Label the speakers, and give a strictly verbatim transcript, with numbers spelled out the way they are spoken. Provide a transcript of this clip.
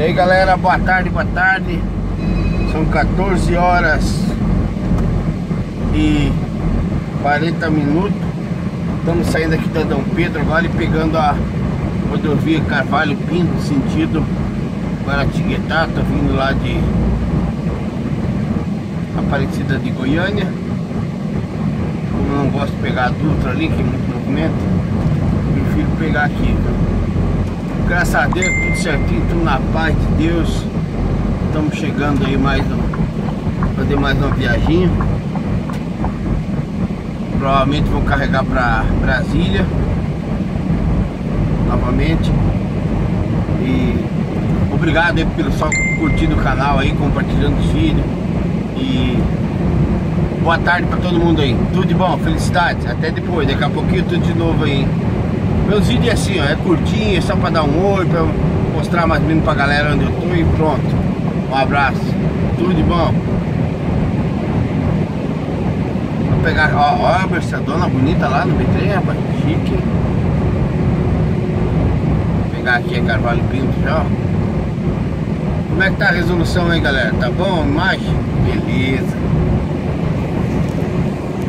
Speaker 1: E aí galera, boa tarde, boa tarde. São quatorze horas e quarenta minutos. Estamos saindo aqui da Dom Pedro agora e pegando a rodovia Carvalho Pinto, sentido Guaratinguetá. Tô vindo lá de Aparecida de Goiânia. Como eu não gosto de pegar a Dutra ali, que é muito movimento, prefiro pegar aqui. Graças a Deus, tudo certinho, tudo na paz de Deus. Estamos chegando aí mais um, fazer mais uma viaginha. Provavelmente vou carregar para Brasília novamente. E obrigado aí pelo só curtindo o canal aí, compartilhando os vídeos. E boa tarde para todo mundo aí. Tudo de bom, felicidades. Até depois, daqui a pouquinho tudo de novo aí. Meus vídeos é assim, ó, é curtinho, é só para dar um oi, para mostrar mais ou menos pra galera onde eu tô e pronto. Um abraço, tudo de bom. Vou pegar, ó, ó a Mercedona bonita lá no B três, rapaz, chique. Vou pegar aqui a Carvalho Pinto já, ó. Como é que tá a resolução aí, galera? Tá bom a imagem? Beleza.